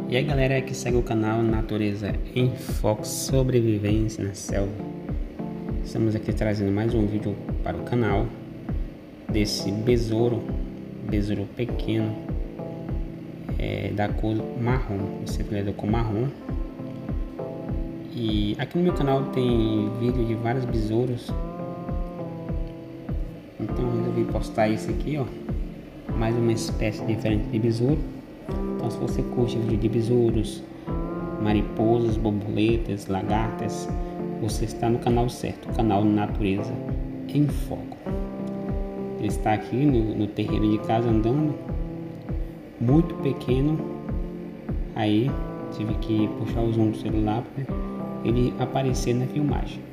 E aí galera que segue o canal Natureza em Foco, sobrevivência na selva. Estamos aqui trazendo mais um vídeo para o canal desse besouro pequeno, da cor marrom, esse é da cor marrom. E aqui no meu canal tem vídeo de vários besouros, então eu resolvi postar esse aqui, ó, mais uma espécie diferente de besouro. Então, se você curte vídeo de besouros, mariposas, borboletas, lagartas, você está no canal certo, o canal Natureza em Foco. Ele está aqui no terreiro de casa andando, muito pequeno. Aí tive que puxar o zoom do celular para ele aparecer na filmagem.